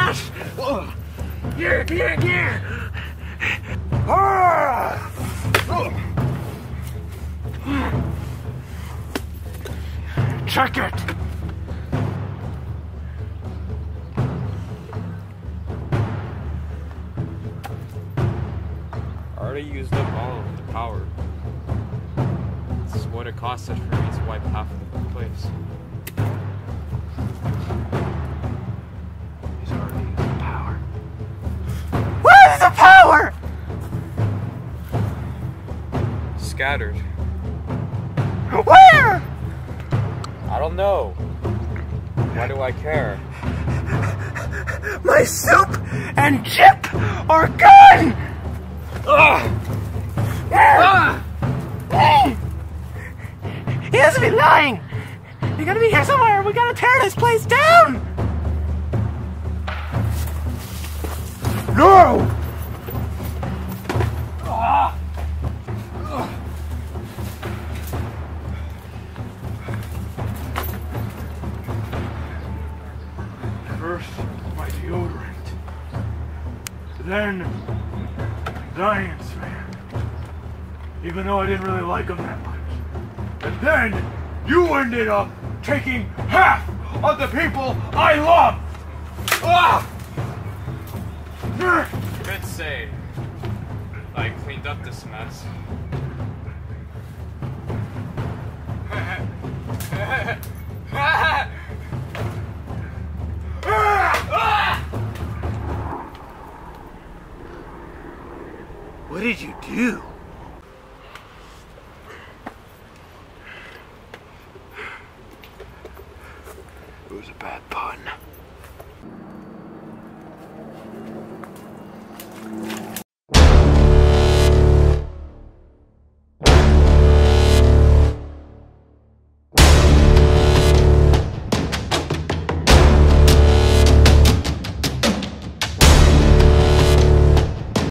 gosh! Yeah! Check it! I already used up all of the power. This is what it cost us for me to wipe half of the place. He's already used the power. Where's the power? Scattered. Where? I don't know. Why do I care? My soup and chip are gone! He has to be lying! You gotta be here somewhere! We gotta tear this place down! No! First, my deodorant. Then, Diane's man. Even though I didn't really like him that much. And then, you ended up taking half of the people I love! You could say I cleaned up this mess. What did you do?